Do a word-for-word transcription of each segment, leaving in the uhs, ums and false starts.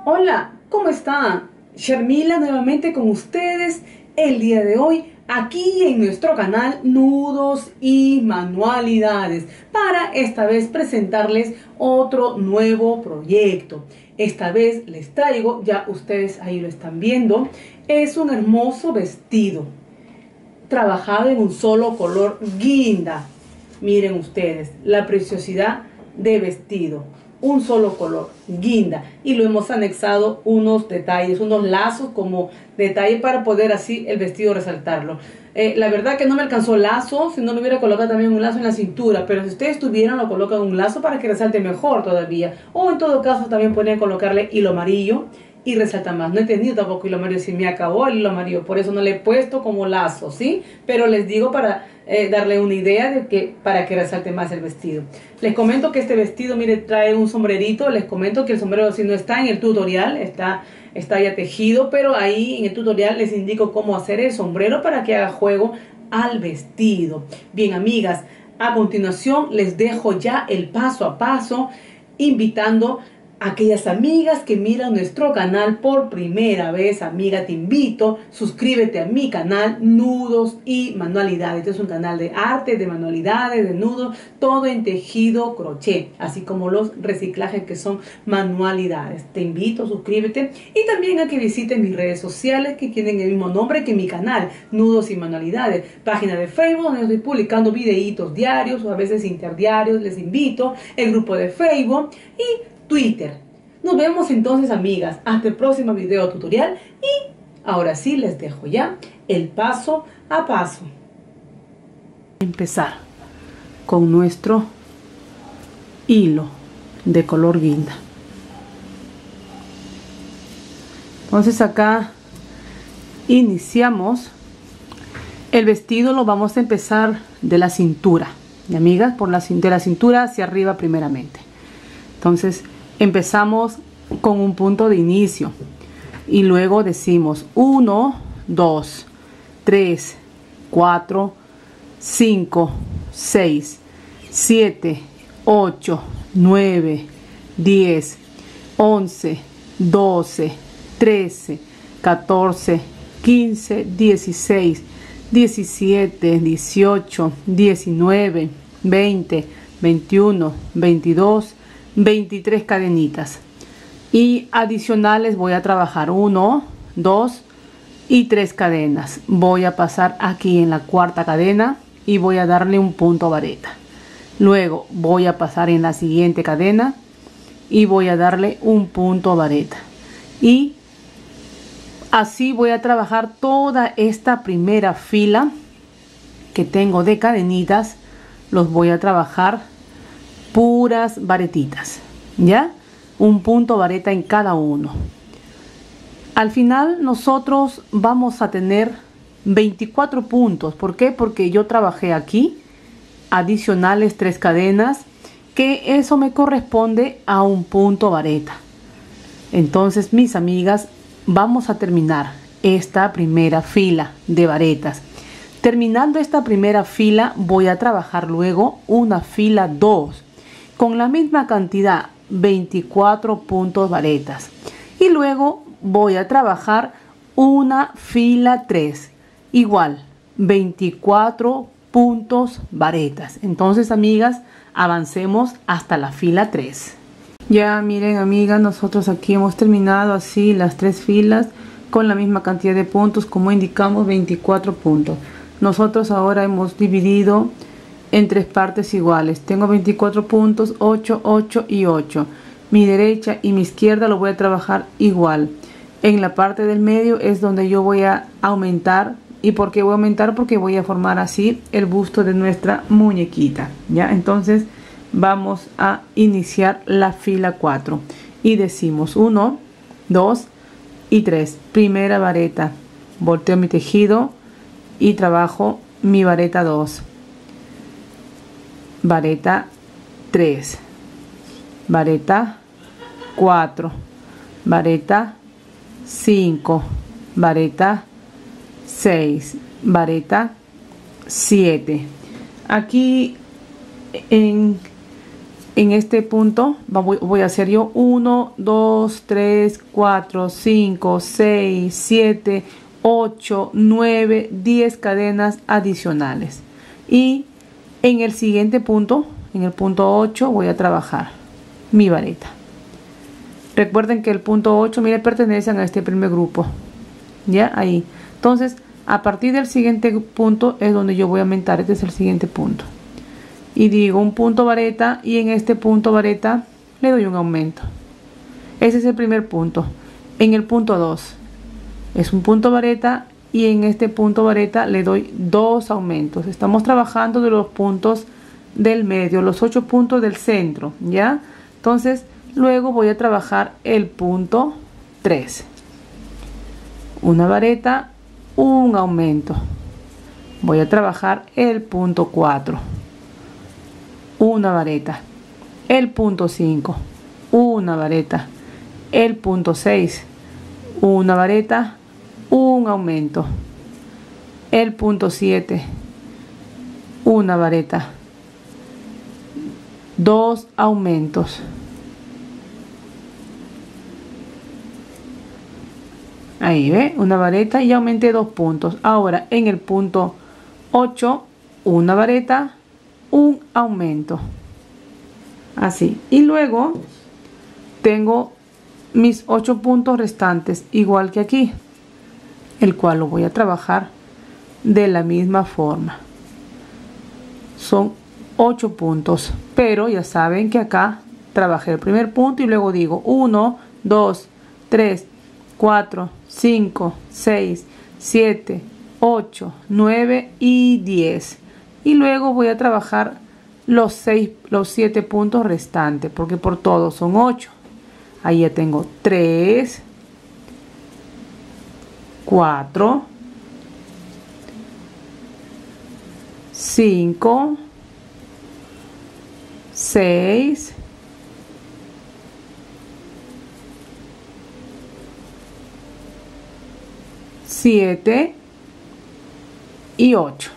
Hola, ¿cómo están? Sharmila nuevamente con ustedes el día de hoy aquí en nuestro canal Nudos y Manualidades para esta vez presentarles otro nuevo proyecto. Esta vez les traigo, ya ustedes ahí lo están viendo, es un hermoso vestido trabajado en un solo color guinda. Miren ustedes la preciosidad de vestido, un solo color guinda, y lo hemos anexado unos detalles, unos lazos como detalle para poder así el vestido resaltarlo. Eh, la verdad que no me alcanzó lazo, si no lo hubiera colocado también un lazo en la cintura, pero si ustedes tuvieran lo colocan un lazo para que resalte mejor todavía, o en todo caso también pueden colocarle hilo amarillo y resalta más. No he tenido tampoco hilo amarillo, si me acabó el hilo amarillo, por eso no le he puesto como lazo, ¿sí? Pero les digo para eh, darle una idea de que para que resalte más el vestido. Les comento que este vestido, mire, trae un sombrerito. Les comento que el sombrero si no está en el tutorial, está, está ya tejido, pero ahí en el tutorial les indico cómo hacer el sombrero para que haga juego al vestido. Bien, amigas, a continuación les dejo ya el paso a paso, invitando a aquellas amigas que miran nuestro canal por primera vez. Amiga, te invito, suscríbete a mi canal Nudos y Manualidades. Este es un canal de arte, de manualidades, de nudos, todo en tejido crochet, así como los reciclajes que son manualidades. Te invito, suscríbete, y también a que visites mis redes sociales que tienen el mismo nombre que mi canal, Nudos y Manualidades. Página de Facebook donde estoy publicando videitos diarios o a veces interdiarios. Les invito, el grupo de Facebook y Twitter. Nos vemos entonces, amigas, hasta el próximo video tutorial, y ahora sí les dejo ya el paso a paso. Empezar con nuestro hilo de color guinda. Entonces acá iniciamos el vestido. Lo vamos a empezar de la cintura, y amigas, por la, de la cintura hacia arriba primeramente. Entonces empezamos con un punto de inicio y luego decimos uno, dos, tres, cuatro, cinco, seis, siete, ocho, nueve, diez, once, doce, trece, catorce, quince, dieciséis, diecisiete, dieciocho, diecinueve, veinte, veintiuno, veintidós, veintitrés cadenitas, y adicionales voy a trabajar uno, dos y tres cadenas. Voy a pasar aquí en la cuarta cadena y voy a darle un punto vareta. Luego voy a pasar en la siguiente cadena y voy a darle un punto vareta, y así voy a trabajar toda esta primera fila que tengo de cadenitas. Los voy a trabajar puras varetitas, ya un punto vareta en cada uno. Al final nosotros vamos a tener veinticuatro puntos. ¿Por qué? Porque yo trabajé aquí adicionales tres cadenas, que eso me corresponde a un punto vareta. Entonces, mis amigas, vamos a terminar esta primera fila de varetas. Terminando esta primera fila, voy a trabajar luego una fila dos con la misma cantidad, veinticuatro puntos varetas, y luego voy a trabajar una fila tres, igual veinticuatro puntos varetas. Entonces, amigas, avancemos hasta la fila tres. Ya miren, amigas, nosotros aquí hemos terminado así las tres filas con la misma cantidad de puntos, como indicamos, veinticuatro puntos. Nosotros ahora hemos dividido en tres partes iguales. Tengo veinticuatro puntos, ocho, ocho y ocho. Mi derecha y mi izquierda lo voy a trabajar igual. En la parte del medio es donde yo voy a aumentar. ¿Y por qué voy a aumentar? Porque voy a formar así el busto de nuestra muñequita, ¿ya? Entonces vamos a iniciar la fila cuatro y decimos uno, dos y tres. Primera vareta, volteo mi tejido y trabajo mi vareta dos, vareta tres, vareta cuatro, vareta cinco, vareta seis, vareta siete. Aquí en en este punto voy a hacer yo uno, dos, tres, cuatro, cinco, seis, siete, ocho, nueve, diez cadenas adicionales. Y en el siguiente punto, en el punto ocho, voy a trabajar mi vareta. Recuerden que el punto ocho, mire, pertenecen a este primer grupo. Ya, ahí. Entonces, a partir del siguiente punto es donde yo voy a aumentar. Este es el siguiente punto. Y digo un punto vareta, y en este punto vareta le doy un aumento. Ese es el primer punto. En el punto dos es un punto vareta, y en este punto vareta le doy dos aumentos. Estamos trabajando de los puntos del medio, los ocho puntos del centro, ¿ya? Entonces, luego voy a trabajar el punto tres. Una vareta, un aumento. Voy a trabajar el punto cuatro. Una vareta. El punto cinco. Una vareta. El punto seis. Una vareta, un aumento. El punto siete. Una vareta. Dos aumentos. Ahí ve, una vareta, y aumenté dos puntos. Ahora en el punto ocho, una vareta, un aumento. Así. Y luego tengo mis ocho puntos restantes, igual que aquí, el cual lo voy a trabajar de la misma forma. Son ocho puntos, pero ya saben que acá trabajé el primer punto y luego digo uno, dos, tres, cuatro, cinco, seis, siete, ocho, nueve y diez. Y luego voy a trabajar los seis, los siete puntos restantes, porque por todos son ocho. Ahí ya tengo tres, cuatro, cinco, seis, siete y ocho.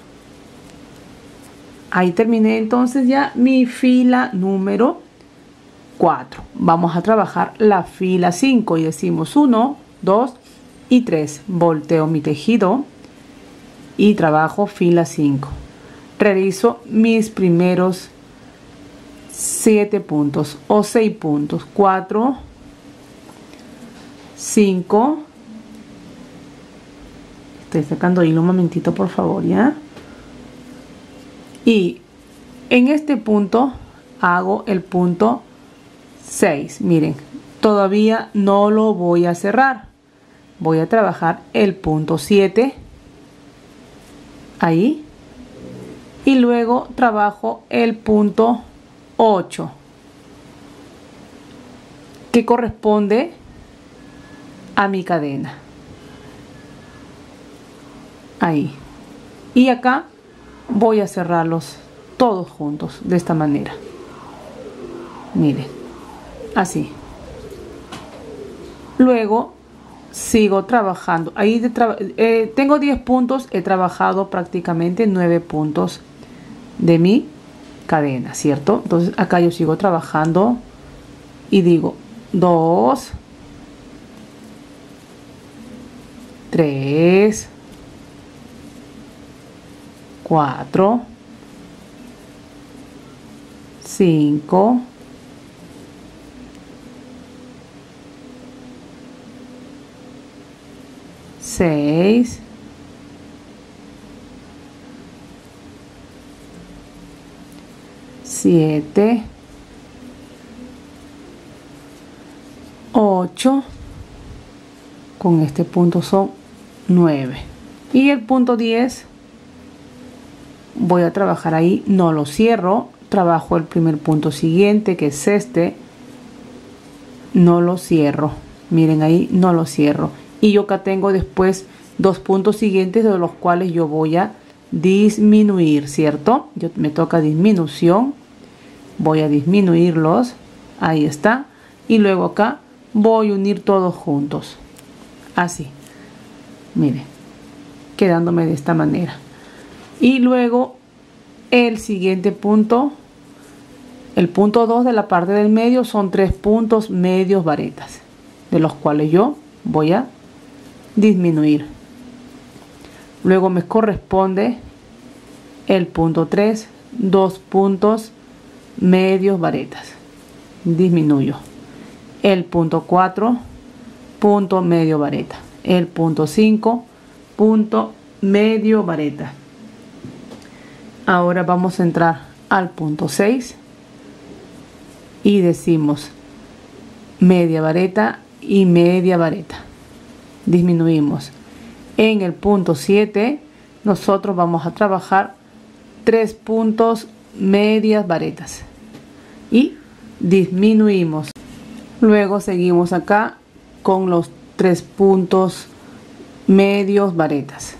Ahí terminé entonces ya mi fila número cuatro. Vamos a trabajar la fila cinco y decimos uno, dos y tres. Volteo mi tejido y trabajo fila cinco. Realizo mis primeros siete puntos o seis puntos. cuatro, cinco. Estoy sacando hilo un momentito, por favor, ¿ya? Y en este punto hago el punto seis. Miren, todavía no lo voy a cerrar. Voy a trabajar el punto siete. Ahí. Y luego trabajo el punto ocho, que corresponde a mi cadena. Ahí. Y acá voy a cerrarlos todos juntos de esta manera. Miren, así. Luego sigo trabajando. Ahí de tra eh, tengo diez puntos, he trabajado prácticamente nueve puntos de mi cadena, ¿cierto? Entonces acá yo sigo trabajando y digo dos, tres, cuatro, cinco, seis, siete, ocho, con este punto son nueve, y el punto diez voy a trabajar ahí, no lo cierro, trabajo el primer punto siguiente, que es este, no lo cierro, miren ahí, no lo cierro, y yo acá tengo después dos puntos siguientes de los cuales yo voy a disminuir, ¿cierto? Yo me toca disminución, voy a disminuirlos, ahí está, y luego acá voy a unir todos juntos, así, miren, quedándome de esta manera. Y luego el siguiente punto El punto dos de la parte del medio son tres puntos medios varetas, de los cuales yo voy a disminuir. Luego me corresponde el punto tres, dos puntos medios varetas, disminuyo. El punto cuatro, punto medio vareta. El punto cinco, punto medio vareta. Ahora vamos a entrar al punto seis y decimos media vareta y media vareta, disminuimos. En el punto siete nosotros vamos a trabajar tres puntos medias varetas y disminuimos. Luego seguimos acá con los tres puntos medios varetas,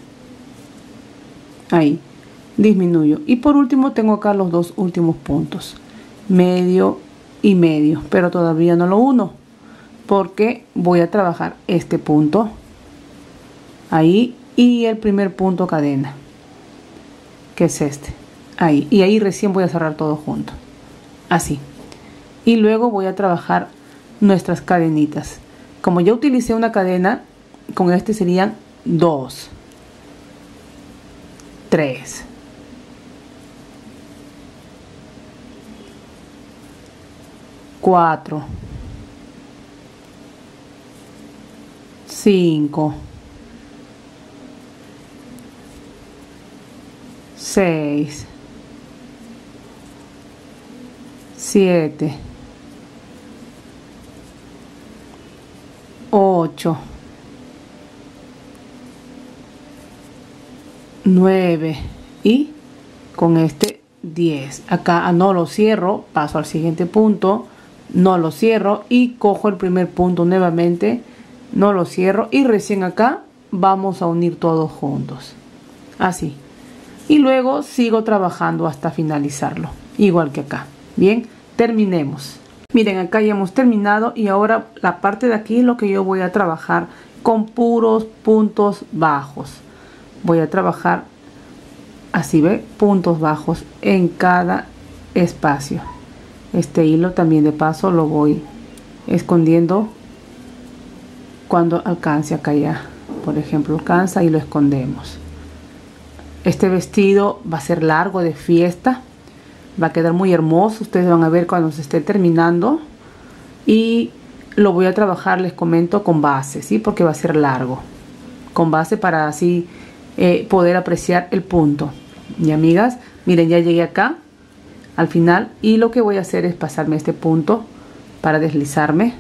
ahí disminuyo. Y por último tengo acá los dos últimos puntos, medio y medio, pero todavía no lo uno porque voy a trabajar este punto ahí y el primer punto cadena, que es este, ahí, y ahí recién voy a cerrar todo junto, así. Y luego voy a trabajar nuestras cadenitas. Como ya utilicé una cadena, con este serían dos, tres, cuatro, cinco, seis, siete, ocho, nueve y con este diez. Acá no lo cierro, paso al siguiente punto, no lo cierro y cojo el primer punto nuevamente, no lo cierro y recién acá vamos a unir todos juntos, así. Y luego sigo trabajando hasta finalizarlo, igual que acá. Bien, terminemos. Miren, acá ya hemos terminado y ahora la parte de aquí es lo que yo voy a trabajar con puros puntos bajos. Voy a trabajar así, ve, puntos bajos en cada espacio. Este hilo también de paso lo voy escondiendo cuando alcance acá ya. Por ejemplo, alcanza y lo escondemos. Este vestido va a ser largo, de fiesta. Va a quedar muy hermoso. Ustedes van a ver cuando se esté terminando. Y lo voy a trabajar, les comento, con base, ¿sí? Porque va a ser largo. Con base para así eh, poder apreciar el punto. Y amigas, miren, ya llegué acá al final. Y lo que voy a hacer es pasarme este punto para deslizarme.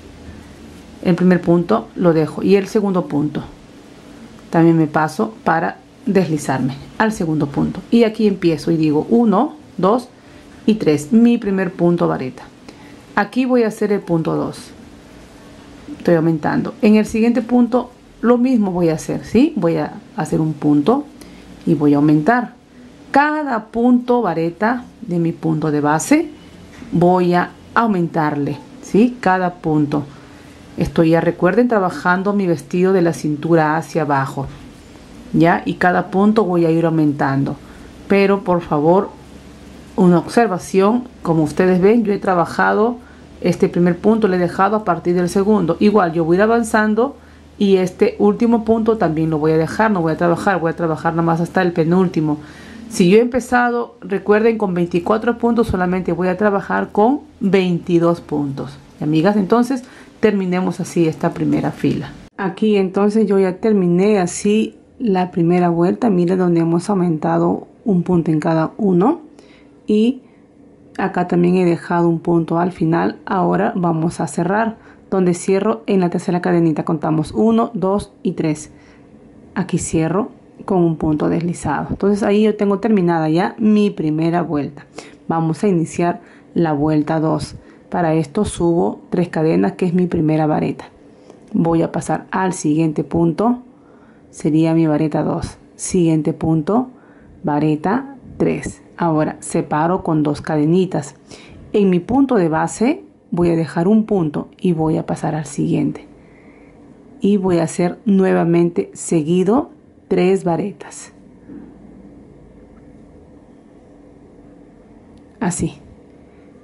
El primer punto lo dejo. Y el segundo punto también me paso para deslizarme al segundo punto. Y aquí empiezo y digo uno, dos y tres. Mi primer punto vareta. Aquí voy a hacer el punto dos. Estoy aumentando. En el siguiente punto lo mismo voy a hacer, ¿sí? Voy a hacer un punto y voy a aumentar. Cada punto vareta de mi punto de base voy a aumentarle, ¿sí? Cada punto. Estoy, ya recuerden, trabajando mi vestido de la cintura hacia abajo, ¿ya? Y cada punto voy a ir aumentando. Pero por favor, una observación, como ustedes ven, yo he trabajado este primer punto, lo he dejado a partir del segundo. Igual yo voy a ir avanzando y este último punto también lo voy a dejar, no voy a trabajar, voy a trabajar nada más hasta el penúltimo. Si yo he empezado, recuerden, con veinticuatro puntos, solamente voy a trabajar con veintidós puntos. Y amigas, entonces terminemos así esta primera fila. Aquí entonces yo ya terminé así la primera vuelta. Miren donde hemos aumentado un punto en cada uno. Y acá también he dejado un punto al final. Ahora vamos a cerrar, donde cierro en la tercera cadenita. Contamos uno, dos y tres. Aquí cierro con un punto deslizado. Entonces ahí yo tengo terminada ya mi primera vuelta. Vamos a iniciar la vuelta dos. Para esto subo tres cadenas, que es mi primera vareta. Voy a pasar al siguiente punto, sería mi vareta dos. Siguiente punto, vareta tres. Ahora separo con dos cadenitas. En mi punto de base voy a dejar un punto y voy a pasar al siguiente. Y voy a hacer nuevamente seguido tres varetas. Así.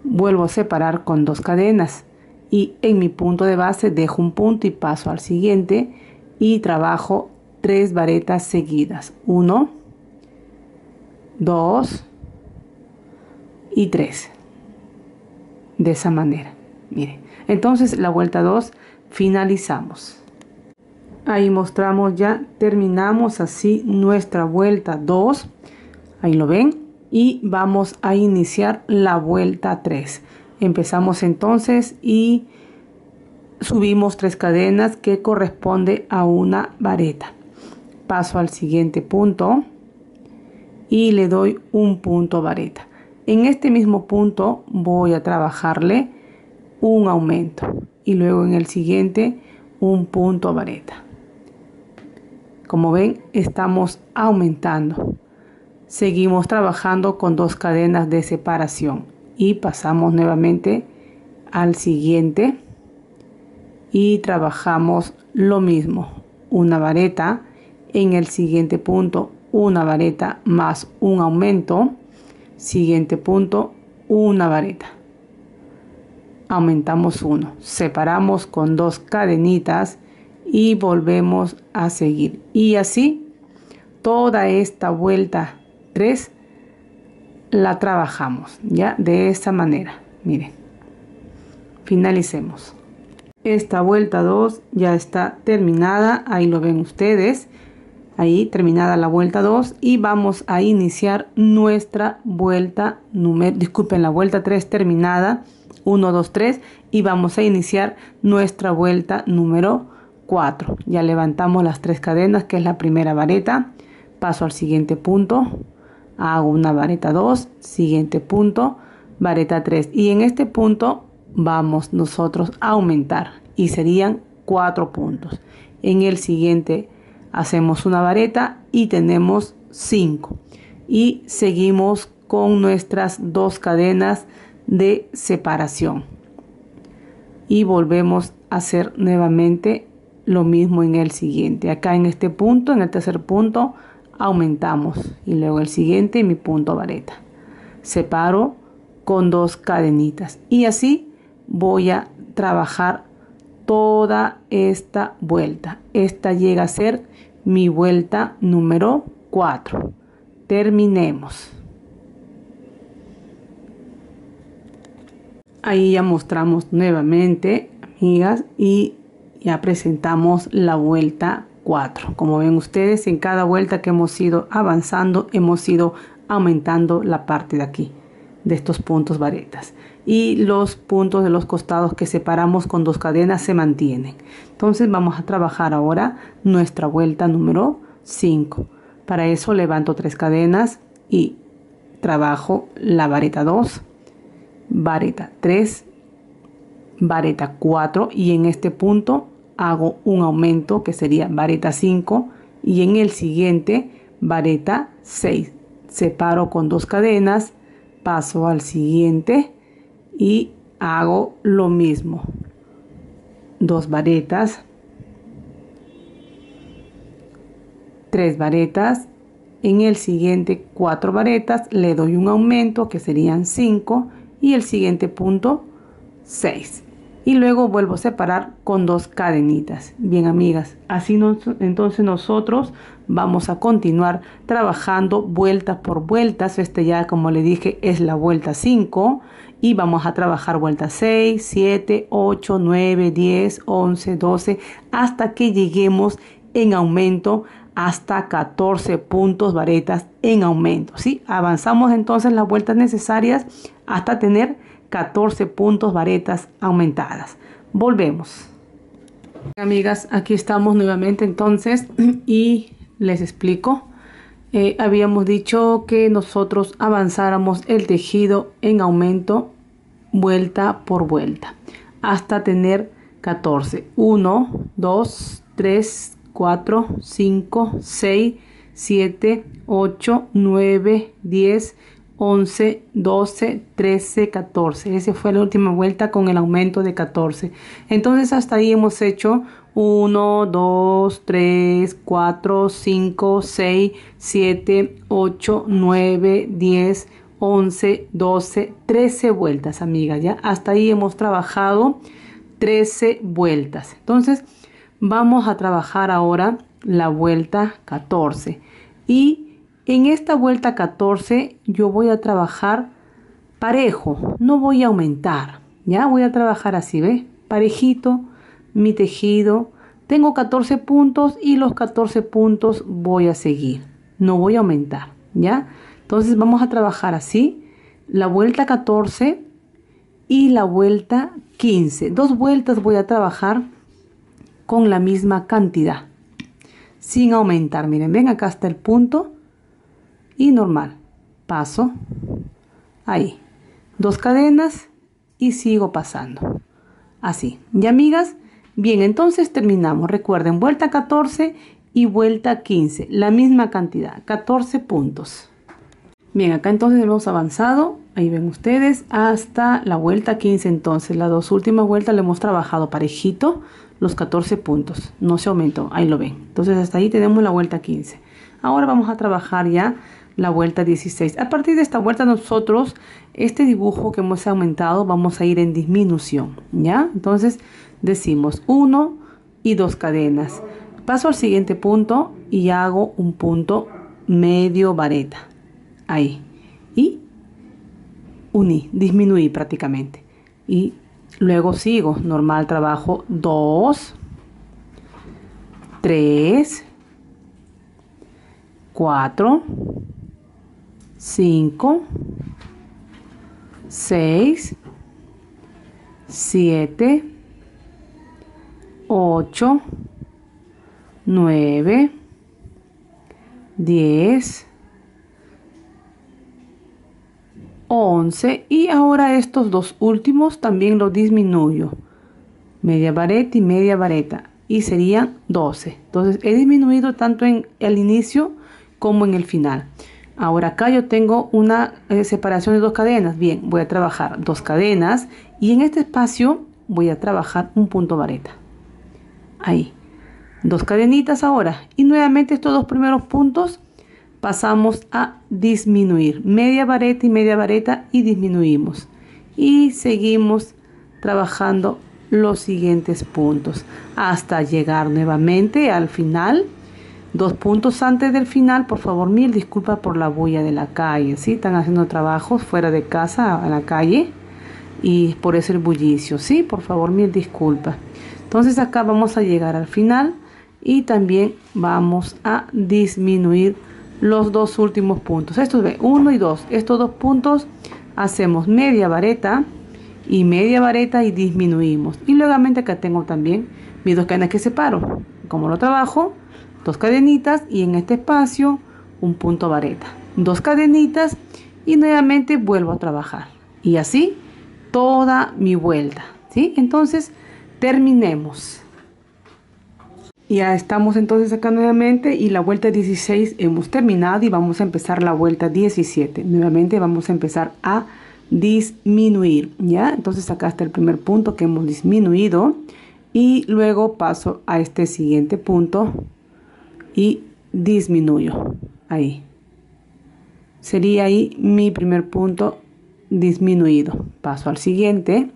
vuelvo a separar con dos cadenas y en mi punto de base dejo un punto y paso al siguiente y trabajo tres varetas seguidas, uno, dos y tres, de esa manera. Miren, entonces la vuelta dos finalizamos. Ahí mostramos ya, terminamos así nuestra vuelta dos, ahí lo ven, y vamos a iniciar la vuelta tres. Empezamos entonces y subimos tres cadenas que corresponde a una vareta. Paso al siguiente punto y le doy un punto vareta. En este mismo punto voy a trabajarle un aumento y luego en el siguiente un punto vareta. Como ven, estamos aumentando. Seguimos trabajando con dos cadenas de separación y pasamos nuevamente al siguiente y trabajamos lo mismo, una vareta, en el siguiente punto una vareta más un aumento, siguiente punto una vareta, aumentamos uno, separamos con dos cadenitas y volvemos a seguir, y así toda esta vuelta tres la trabajamos ya de esta manera. Miren, finalicemos. Esta vuelta dos ya está terminada, ahí lo ven ustedes, ahí terminada la vuelta dos, y vamos a iniciar nuestra vuelta número, disculpen, la vuelta tres terminada, uno, dos, tres, y vamos a iniciar nuestra vuelta número cuatro. Ya levantamos las tres cadenas, que es la primera vareta, paso al siguiente punto, hago una vareta dos, siguiente punto, vareta tres, y en este punto vamos nosotros a aumentar y serían cuatro puntos. En el siguiente hacemos una vareta y tenemos cinco, y seguimos con nuestras dos cadenas de separación y volvemos a hacer nuevamente lo mismo en el siguiente. Acá en este punto, en el tercer punto, aumentamos y luego el siguiente mi punto vareta, separo con dos cadenitas y así voy a trabajar toda esta vuelta. Esta llega a ser mi vuelta número cuatro. Terminemos. Ahí ya mostramos nuevamente, amigas, y ya presentamos la vuelta cuatro. Como ven ustedes, en cada vuelta que hemos ido avanzando hemos ido aumentando la parte de aquí de estos puntos varetas, y los puntos de los costados que separamos con dos cadenas se mantienen. Entonces vamos a trabajar ahora nuestra vuelta número cinco. Para eso levanto tres cadenas y trabajo la vareta dos, vareta tres, vareta cuatro, y en este punto hago un aumento que sería vareta cinco, y en el siguiente vareta seis. Separo con dos cadenas, paso al siguiente y hago lo mismo, dos varetas, tres varetas, en el siguiente cuatro varetas, le doy un aumento que serían cinco, y el siguiente punto seis, y luego vuelvo a separar con dos cadenitas. Bien, amigas, así nos, entonces nosotros vamos a continuar trabajando vueltas por vueltas. Este ya, como le dije, es la vuelta cinco, y vamos a trabajar vuelta seis, siete, ocho, nueve, diez, once, doce, hasta que lleguemos en aumento hasta catorce puntos varetas en aumento, ¿sí? Avanzamos entonces las vueltas necesarias hasta tener catorce puntos varetas aumentadas. Volvemos. Amigas, aquí estamos nuevamente entonces y les explico. Eh, habíamos dicho que nosotros avanzáramos el tejido en aumento vuelta por vuelta hasta tener catorce. uno, dos, tres, cuatro, cinco, seis, siete, ocho, nueve, diez, once, doce, trece, catorce. Esa fue la última vuelta con el aumento de catorce. Entonces hasta ahí hemos hecho uno, dos, tres, cuatro, cinco, seis, siete, ocho, nueve, diez, once, doce, trece vueltas, amigas, ya hasta ahí hemos trabajado trece vueltas. Entonces vamos a trabajar ahora la vuelta catorce, y en esta vuelta catorce yo voy a trabajar parejo, no voy a aumentar, ya voy a trabajar así, ¿ves? Parejito mi tejido. Tengo catorce puntos y los catorce puntos voy a seguir, no voy a aumentar, ya. Entonces vamos a trabajar así la vuelta catorce y la vuelta quince. Dos vueltas voy a trabajar con la misma cantidad, sin aumentar. Miren, ven, acá está el punto y normal. Paso ahí, dos cadenas y sigo pasando. Así. ¿Y amigas? Bien, entonces terminamos. Recuerden, vuelta catorce y vuelta quince. La misma cantidad, catorce puntos. Bien, acá entonces hemos avanzado, ahí ven ustedes, hasta la vuelta quince. Entonces las dos últimas vueltas le hemos trabajado parejito los catorce puntos, no se aumentó, ahí lo ven. Entonces hasta ahí tenemos la vuelta quince. Ahora vamos a trabajar ya la vuelta dieciséis. A partir de esta vuelta nosotros, este dibujo que hemos aumentado, vamos a ir en disminución, ¿ya? Entonces decimos uno y dos cadenas. Paso al siguiente punto y hago un punto medio vareta. Ahí, y uní, disminuí prácticamente, y luego sigo normal, trabajo dos, tres, cuatro, cinco, seis, siete, ocho, nueve, diez, once, y ahora estos dos últimos también los disminuyo, media vareta y media vareta, y serían doce. Entonces he disminuido tanto en el inicio como en el final. Ahora acá yo tengo una eh, separación de dos cadenas. Bien, voy a trabajar dos cadenas y en este espacio voy a trabajar un punto vareta. Ahí, dos cadenitas ahora, y nuevamente estos dos primeros puntos pasamos a disminuir, media vareta y media vareta, y disminuimos, y seguimos trabajando los siguientes puntos hasta llegar nuevamente al final. Dos puntos antes del final, por favor, mil disculpas por la bulla de la calle, ¿sí? Están haciendo trabajos fuera de casa, en la calle, y por eso el bullicio, ¿sí? Por favor, mil disculpas. Entonces acá vamos a llegar al final y también vamos a disminuir los dos últimos puntos. Estos ve uno y dos, estos dos puntos hacemos media vareta y media vareta y disminuimos, y luego acá tengo también mis dos cadenas que separo. Como lo trabajo, dos cadenitas, y en este espacio un punto vareta, dos cadenitas, y nuevamente vuelvo a trabajar, y así toda mi vuelta, ¿sí? Entonces terminemos. Ya estamos entonces acá nuevamente, y la vuelta dieciséis hemos terminado, y vamos a empezar la vuelta diecisiete. Nuevamente vamos a empezar a disminuir, ¿ya? Entonces acá está el primer punto que hemos disminuido, y luego paso a este siguiente punto y disminuyo. Ahí sería ahí mi primer punto disminuido. Paso al siguiente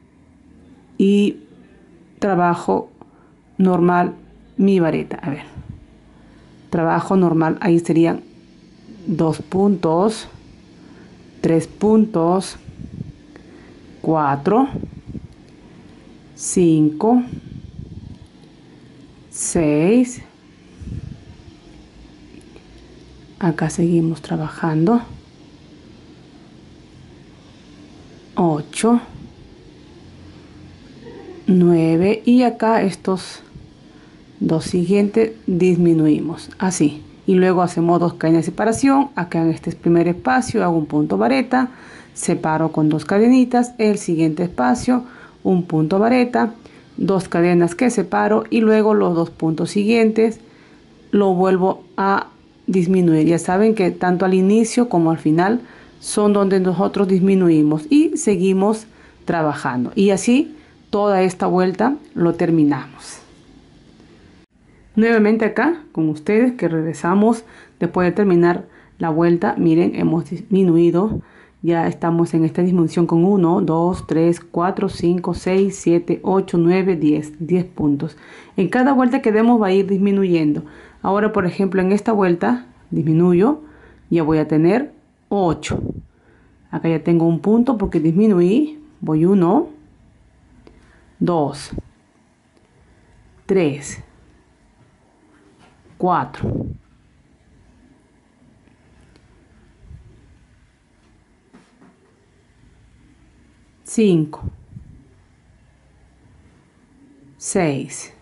y trabajo normal mi vareta. A ver, trabajo normal, ahí serían dos puntos, tres puntos, cuatro, cinco, seis. Acá seguimos trabajando, ocho, nueve, y acá estos dos siguientes disminuimos así, y luego hacemos dos cadenas de separación. Acá en este primer espacio hago un punto vareta, separo con dos cadenitas, el siguiente espacio un punto vareta, dos cadenas que separo, y luego los dos puntos siguientes lo vuelvo a disminuir. Ya saben que tanto al inicio como al final son donde nosotros disminuimos, y seguimos trabajando, y así toda esta vuelta lo terminamos. Nuevamente acá con ustedes, que regresamos después de terminar la vuelta. Miren, hemos disminuido ya estamos en esta disminución con uno, dos, tres, cuatro, cinco, seis, siete, ocho, nueve, diez. diez puntos. En cada vuelta que demos va a ir disminuyendo. Ahora, por ejemplo, en esta vuelta disminuyo, ya voy a tener ocho. Acá ya tengo un punto porque disminuí. Voy uno, dos, tres, cuatro, cinco, seis,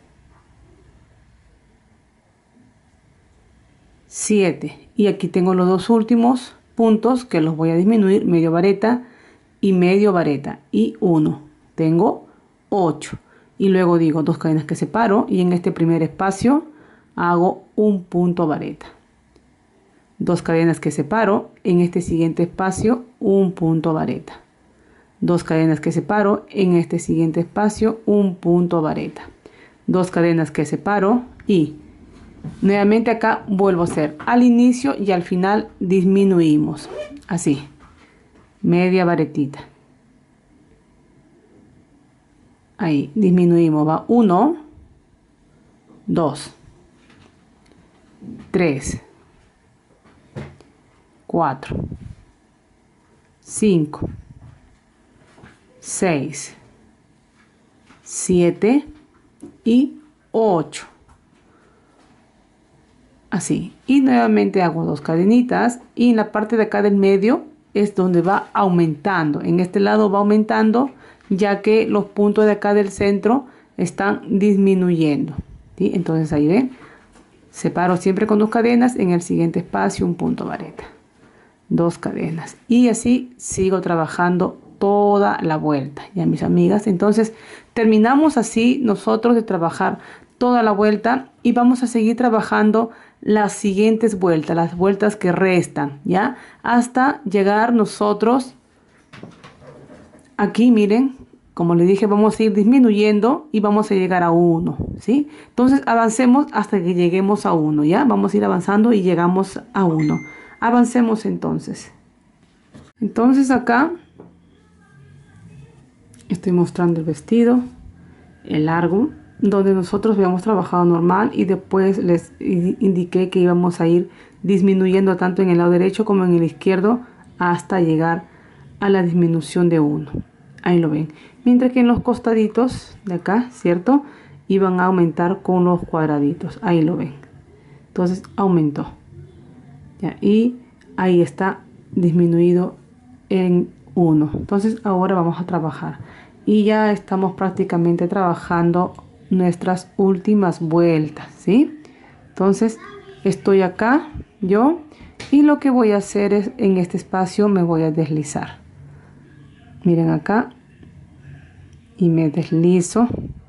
siete. Y aquí tengo los dos últimos puntos que los voy a disminuir, medio vareta y medio vareta y uno. Tengo ocho. Y luego digo dos cadenas que separo y en este primer espacio hago un punto vareta. Dos cadenas que separo, en este siguiente espacio un punto vareta. Dos cadenas que separo, en este siguiente espacio un punto vareta. Dos cadenas que separo y nuevamente acá vuelvo a hacer al inicio y al final disminuimos. Así, media varetita. Ahí disminuimos, va uno, dos, tres, cuatro, cinco, seis, siete y ocho. Así, y nuevamente hago dos cadenitas y en la parte de acá del medio es donde va aumentando. En este lado va aumentando ya que los puntos de acá del centro están disminuyendo, ¿sí? Entonces ahí ven, separo siempre con dos cadenas, en el siguiente espacio un punto vareta, dos cadenas y así sigo trabajando toda la vuelta, ya mis amigas. Entonces terminamos así nosotros de trabajar toda la vuelta y vamos a seguir trabajando las siguientes vueltas, las vueltas que restan, ya hasta llegar nosotros aquí. Miren, como les dije, vamos a ir disminuyendo y vamos a llegar a uno, ¿sí? Entonces avancemos hasta que lleguemos a uno, ya vamos a ir avanzando y llegamos a uno. Avancemos entonces. Entonces acá estoy mostrando el vestido, el largo, donde nosotros habíamos trabajado normal y después les indiqué que íbamos a ir disminuyendo tanto en el lado derecho como en el izquierdo hasta llegar a la disminución de uno. Ahí lo ven. Mientras que en los costaditos de acá, ¿cierto? Iban a aumentar con los cuadraditos. Ahí lo ven. Entonces aumentó. ¿Ya? Y ahí está disminuido en uno. Entonces ahora vamos a trabajar. Y ya estamos prácticamente trabajando nuestras últimas vueltas, ¿sí? Entonces estoy acá yo y lo que voy a hacer es en este espacio me voy a deslizar. Miren acá y me deslizo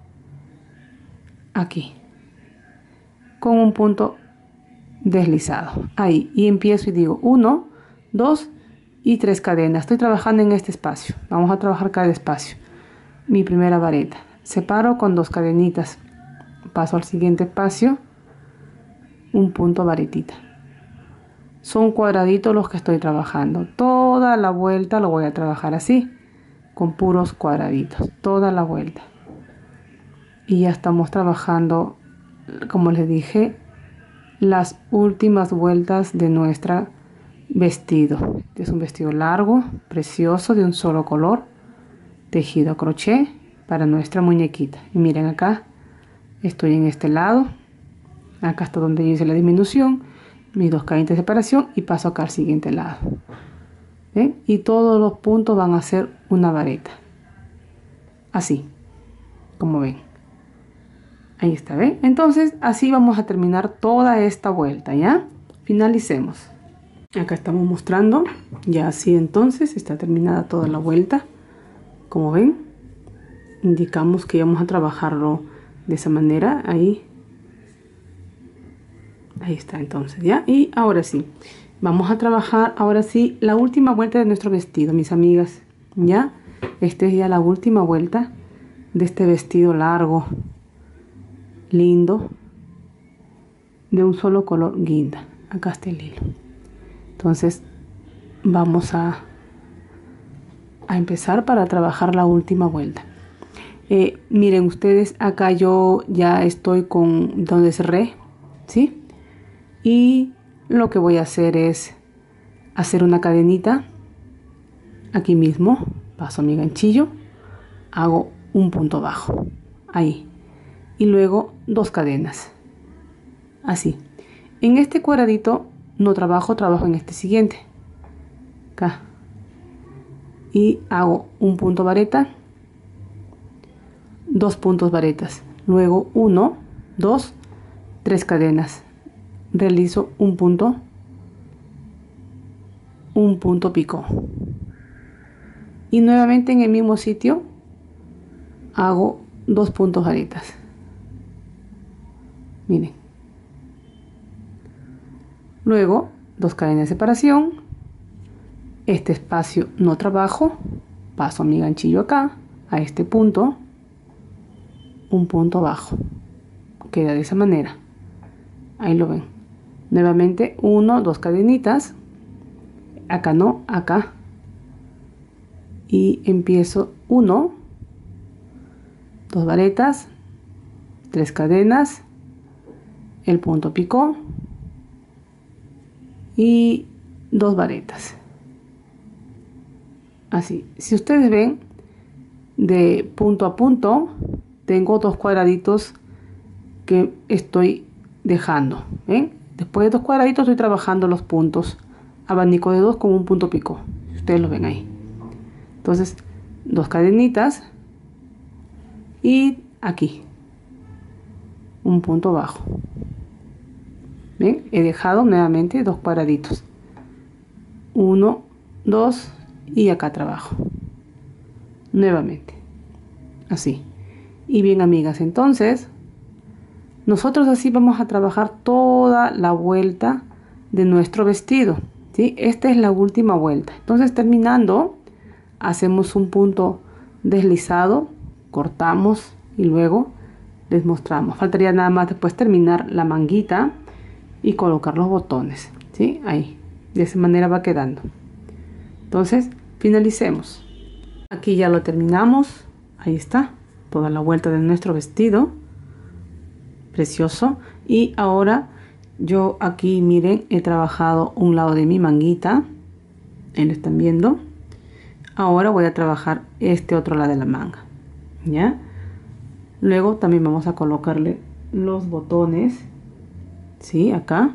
aquí con un punto deslizado ahí y empiezo y digo uno, dos y tres cadenas. Estoy trabajando en este espacio. Vamos a trabajar cada espacio. Mi primera vareta, separo con dos cadenitas, paso al siguiente espacio, un punto varetita. Son cuadraditos los que estoy trabajando. Toda la vuelta lo voy a trabajar así, con puros cuadraditos, toda la vuelta. Y ya estamos trabajando, como les dije, las últimas vueltas de nuestro vestido. Este es un vestido largo, precioso, de un solo color, tejido a crochet para nuestra muñequita. Y miren acá, estoy en este lado, acá está donde yo hice la disminución, mis dos cadenas de separación y paso acá al siguiente lado. ¿Ven? Y todos los puntos van a ser una vareta, así como ven. Ahí está, ¿ven? Entonces así vamos a terminar toda esta vuelta, ¿ya? Finalicemos. Acá estamos mostrando ya así. Entonces está terminada toda la vuelta. Como ven, indicamos que vamos a trabajarlo de esa manera. Ahí ahí está. Entonces ya, y ahora sí vamos a trabajar ahora sí la última vuelta de nuestro vestido, mis amigas. Ya, esta es ya la última vuelta de este vestido largo, lindo, de un solo color guinda. Acá está el hilo. Entonces vamos a a empezar para trabajar la última vuelta. Eh, miren ustedes, acá yo ya estoy con donde cerré, ¿sí? Y lo que voy a hacer es hacer una cadenita aquí mismo, paso mi ganchillo, hago un punto bajo ahí y luego dos cadenas así. En este cuadradito no trabajo, trabajo en este siguiente acá y hago un punto vareta, dos puntos varetas, luego uno, dos, tres cadenas, realizo un punto, un punto picó y nuevamente en el mismo sitio hago dos puntos varetas. Miren, luego dos cadenas de separación, este espacio no trabajo, paso mi ganchillo acá a este punto, un punto bajo, queda de esa manera, ahí lo ven. Nuevamente uno, dos cadenitas, acá no, acá, y empiezo uno, dos varetas, tres cadenas, el punto picó y dos varetas, así. Si ustedes ven, de punto a punto tengo dos cuadraditos que estoy dejando, ¿ven? Después de dos cuadraditos estoy trabajando los puntos, abanico de dos con un punto picó, ustedes lo ven ahí. Entonces dos cadenitas y aquí un punto bajo. ¿Ven? He dejado nuevamente dos cuadraditos, uno, dos y acá trabajo nuevamente así. Y bien amigas, entonces nosotros así vamos a trabajar toda la vuelta de nuestro vestido, ¿sí? Esta es la última vuelta. Entonces terminando hacemos un punto deslizado, cortamos y luego les mostramos. Faltaría nada más después terminar la manguita y colocar los botones, ¿sí? Ahí, de esa manera va quedando. Entonces finalicemos. Aquí ya lo terminamos, ahí está toda la vuelta de nuestro vestido, precioso. Y ahora yo aquí miren, he trabajado un lado de mi manguita, ahí lo están viendo. Ahora voy a trabajar este otro lado de la manga, ¿ya? Luego también vamos a colocarle los botones, ¿sí? Acá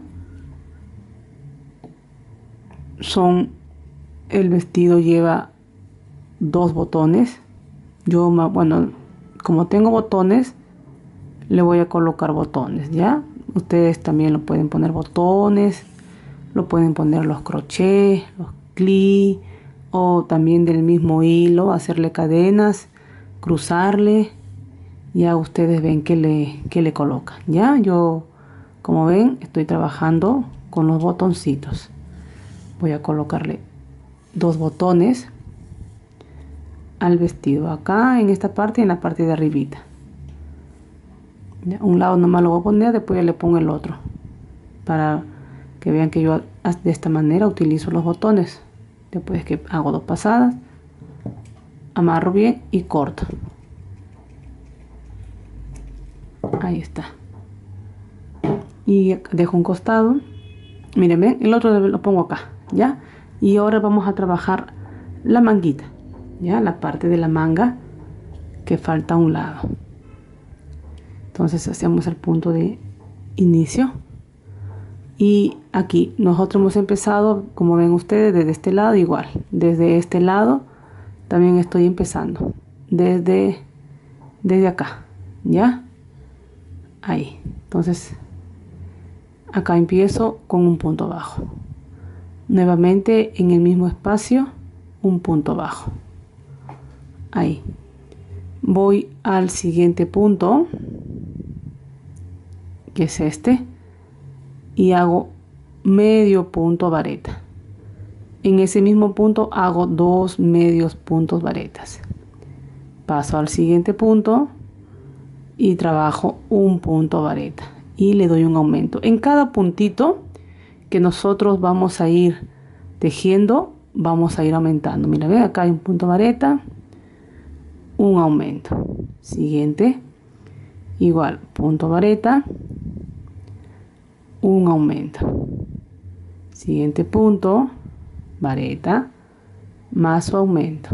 son, el vestido lleva dos botones. Yo, bueno, como tengo botones, le voy a colocar botones, ¿ya? Ustedes también lo pueden poner botones, lo pueden poner los crochets, los clics, o también del mismo hilo hacerle cadenas, cruzarle. Ya ustedes ven que le, que le colocan, ¿ya? Yo, como ven, estoy trabajando con los botoncitos. Voy a colocarle dos botones al vestido, acá en esta parte y en la parte de arribita. ¿Ya? Un lado nomás lo voy a poner, después ya le pongo el otro, para que vean que yo de esta manera utilizo los botones. Después que hago dos pasadas, amarro bien y corto. Ahí está. Y dejo un costado. Miren, ven, el otro lo pongo acá, ¿ya? Y ahora vamos a trabajar la manguita, ¿ya? La parte de la manga que falta a un lado. Entonces hacemos el punto de inicio. Y aquí nosotros hemos empezado, como ven ustedes, desde este lado igual. Desde este lado también estoy empezando. Desde, desde acá, ¿ya? Ahí. Entonces acá empiezo con un punto bajo. Nuevamente en el mismo espacio, un punto bajo. Ahí. Voy al siguiente punto, que es este, y hago medio punto vareta. En ese mismo punto hago dos medios puntos varetas. Paso al siguiente punto y trabajo un punto vareta y le doy un aumento. En cada puntito que nosotros vamos a ir tejiendo, vamos a ir aumentando. Mira, ve, acá hay un punto vareta, un aumento. Siguiente, igual, punto vareta, un aumento. Siguiente punto, vareta, más su aumento.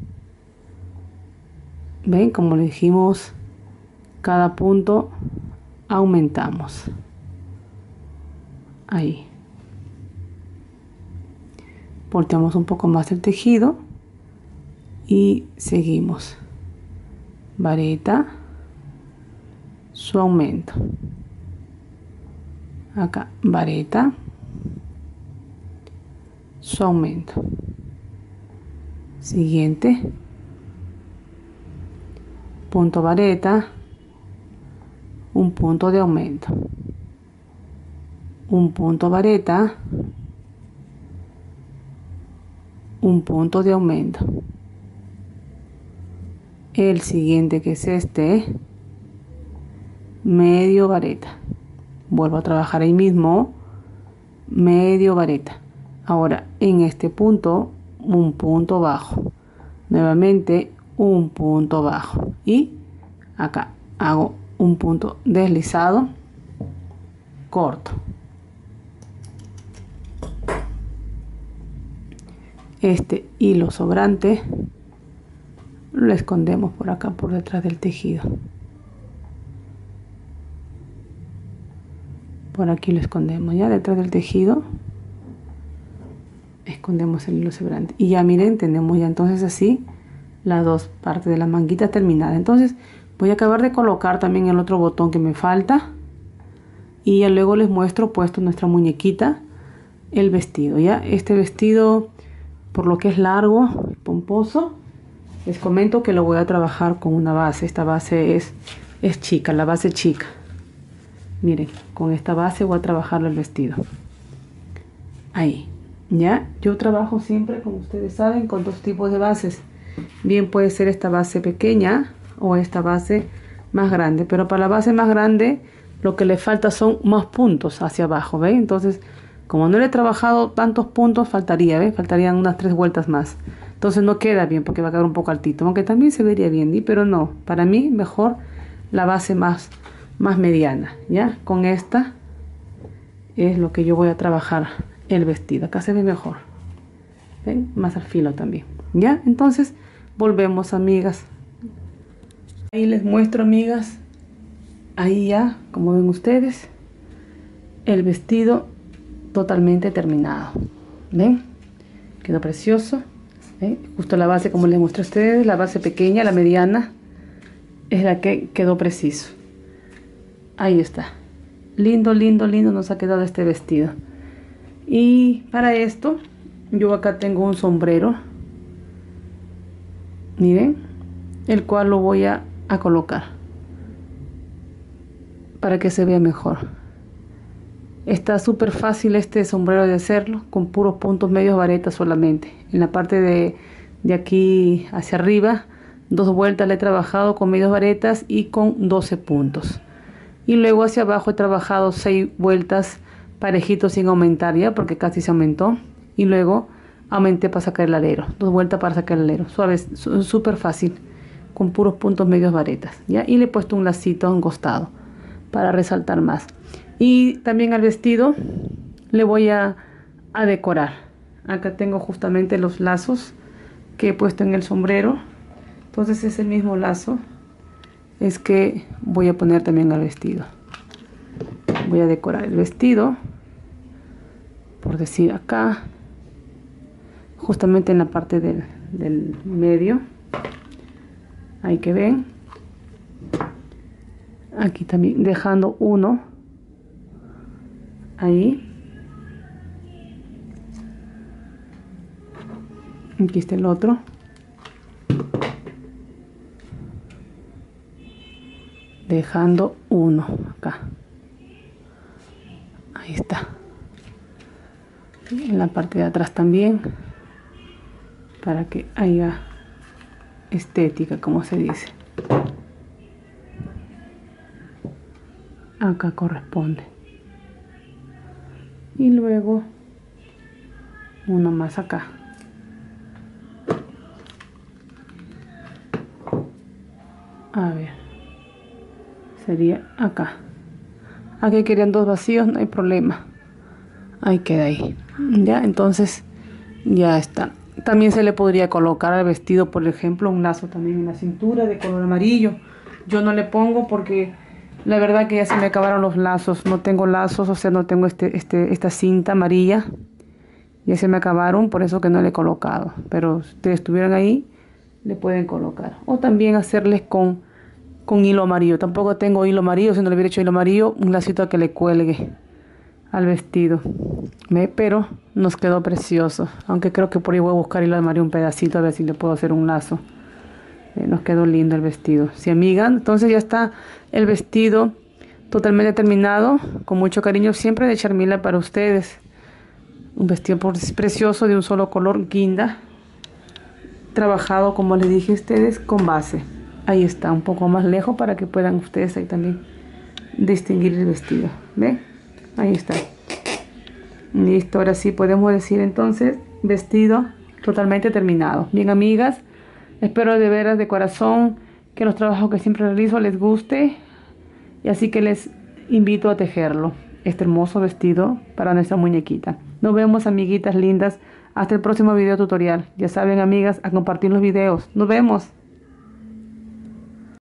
Ven, como le dijimos, cada punto aumentamos. Ahí. Volteamos un poco más el tejido y seguimos. Vareta, su aumento. Acá, vareta, su aumento. Siguiente, punto vareta, un punto de aumento, un punto vareta, un punto de aumento. El siguiente, que es este, medio vareta. Vuelvo a trabajar ahí mismo, medio vareta. Ahora en este punto un punto bajo, nuevamente un punto bajo, y acá hago un punto deslizado corto. Este hilo sobrante lo escondemos por acá, por detrás del tejido. Por aquí lo escondemos, ya detrás del tejido escondemos el hilo sobrante. Y ya miren, tenemos ya entonces así las dos partes de la manguita terminada. Entonces voy a acabar de colocar también el otro botón que me falta, y ya luego les muestro puesto nuestra muñequita, el vestido. Ya este vestido, por lo que es largo, pomposo, les comento que lo voy a trabajar con una base. Esta base es, es chica, la base chica. Miren, con esta base voy a trabajar el vestido. Ahí, ya. Yo trabajo siempre, como ustedes saben, con dos tipos de bases. Bien puede ser esta base pequeña o esta base más grande, pero para la base más grande lo que le falta son más puntos hacia abajo, ¿ven? Entonces, como no le he trabajado tantos puntos, faltaría, ¿ven? Faltarían unas tres vueltas más. Entonces no queda bien porque va a quedar un poco altito, aunque también se vería bien, ¿sí? Pero no, para mí mejor la base más, más mediana, ¿ya? Con esta es lo que yo voy a trabajar el vestido. Acá se ve mejor, ¿ven? Más al filo también, ¿ya? Entonces volvemos, amigas. Ahí les muestro, amigas, ahí ya, como ven ustedes, el vestido totalmente terminado. ¿Ven? Quedó precioso. ¿Ven? Justo la base, como les mostré a ustedes, la base pequeña, la mediana es la que quedó preciso. Ahí está. Lindo, lindo, lindo nos ha quedado este vestido. Y para esto yo acá tengo un sombrero, miren, el cual lo voy a, a colocar para que se vea mejor. Está súper fácil este sombrero de hacerlo, con puros puntos medios varetas solamente. En la parte de, de aquí hacia arriba, dos vueltas le he trabajado con medios varetas y con doce puntos. Y luego hacia abajo he trabajado seis vueltas parejitos sin aumentar, ya, porque casi se aumentó. Y luego aumenté para sacar el alero, dos vueltas para sacar el alero. Suave, súper fácil, con puros puntos medios varetas, ya. Y le he puesto un lacito a un costado para resaltar más. Y también al vestido le voy a, a decorar. Acá tengo justamente los lazos que he puesto en el sombrero. Entonces es el mismo lazo, es que voy a poner también al vestido. Voy a decorar el vestido, por decir acá, justamente en la parte del, del medio. Ahí que ven. Aquí también dejando uno. Ahí. Aquí está el otro. Dejando uno acá. Ahí está. Y en la parte de atrás también, para que haya estética, como se dice. Acá corresponde. Y luego uno más acá. A ver, sería acá. Aquí querían dos vacíos, no hay problema. Ahí queda ahí. Ya, entonces ya está. También se le podría colocar al vestido, por ejemplo, un lazo también en la cintura de color amarillo. Yo no le pongo porque la verdad que ya se me acabaron los lazos. No tengo lazos, o sea, no tengo este, este, esta cinta amarilla. Ya se me acabaron, por eso que no le he colocado. Pero si ustedes estuvieran ahí, le pueden colocar. O también hacerles con, con hilo amarillo. Tampoco tengo hilo amarillo, si no le hubiera hecho hilo amarillo, un lacito que le cuelgue al vestido. ¿Ve? Pero nos quedó precioso. Aunque creo que por ahí voy a buscar hilo amarillo un pedacito, a ver si le puedo hacer un lazo. Eh, nos quedó lindo el vestido. Sí, amiga, entonces ya está el vestido totalmente terminado. Con mucho cariño siempre de Charmila para ustedes. Un vestido precioso de un solo color, guinda. Trabajado, como les dije a ustedes, con base. Ahí está, un poco más lejos para que puedan ustedes ahí también distinguir el vestido. ¿Ven? Ahí está. Listo, ahora sí podemos decir entonces vestido totalmente terminado. Bien, amigas, espero de veras de corazón que los trabajos que siempre realizo les guste. Y así que les invito a tejerlo. Este hermoso vestido para nuestra muñequita. Nos vemos, amiguitas lindas. Hasta el próximo video tutorial. Ya saben, amigas, a compartir los videos. Nos vemos.